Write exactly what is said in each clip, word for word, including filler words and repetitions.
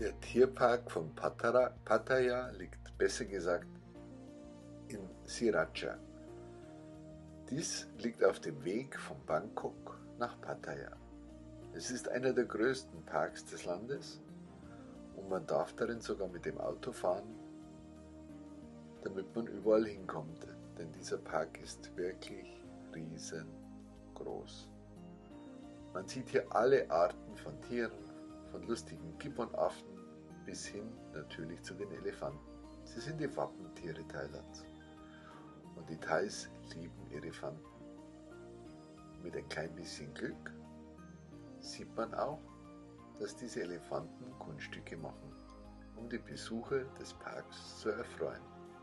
Der Tierpark von Pattaya, Pattaya liegt besser gesagt in Sriracha. Dies liegt auf dem Weg von Bangkok nach Pattaya. Es ist einer der größten Parks des Landes und man darf darin sogar mit dem Auto fahren, damit man überall hinkommt, denn dieser Park ist wirklich riesengroß. Man sieht hier alle Arten von Tieren, von lustigen Gibbonaffen bis hin natürlich zu den Elefanten. Sie sind die Wappentiere Thailands. Und die Thais lieben Elefanten. Mit ein klein bisschen Glück sieht man auch, dass diese Elefanten Kunststücke machen, um die Besucher des Parks zu erfreuen.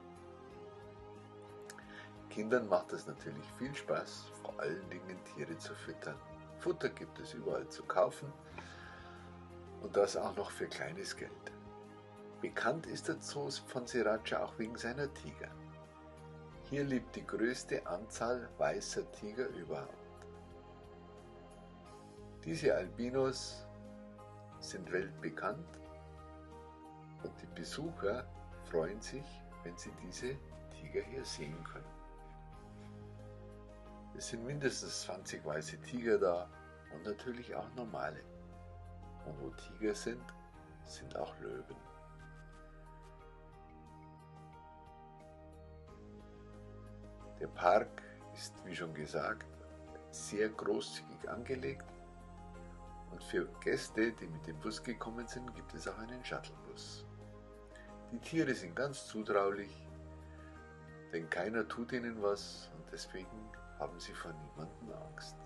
Kindern macht es natürlich viel Spaß, vor allen Dingen Tiere zu füttern. Futter gibt es überall zu kaufen und das auch noch für kleines Geld. Bekannt ist der Zoo von Sriracha auch wegen seiner Tiger. Hier lebt die größte Anzahl weißer Tiger überhaupt. Diese Albinos sind weltbekannt und die Besucher freuen sich, wenn sie diese Tiger hier sehen können. Es sind mindestens zwanzig weiße Tiger da und natürlich auch normale. Und wo Tiger sind, sind auch Löwen. Der Park ist, wie schon gesagt, sehr großzügig angelegt und für Gäste, die mit dem Bus gekommen sind, gibt es auch einen Shuttlebus. Die Tiere sind ganz zutraulich, denn keiner tut ihnen was und deswegen haben sie vor niemandem Angst.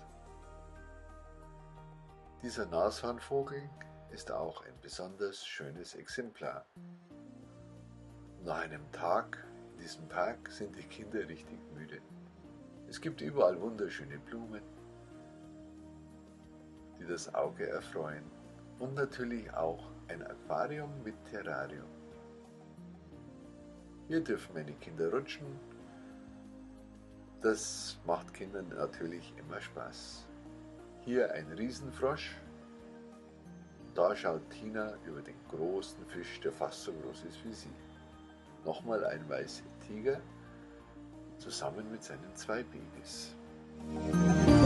Dieser Nashornvogel ist auch ein besonders schönes Exemplar. Nach einem Tag in diesem Park sind die Kinder richtig müde. Es gibt überall wunderschöne Blumen, die das Auge erfreuen und natürlich auch ein Aquarium mit Terrarium. Hier dürfen meine Kinder rutschen. Das macht Kindern natürlich immer Spaß. Hier ein Riesenfrosch. Da schaut Tina über den großen Fisch, der fast so groß ist wie sie. Nochmal ein weißer Tiger, zusammen mit seinen zwei Babys.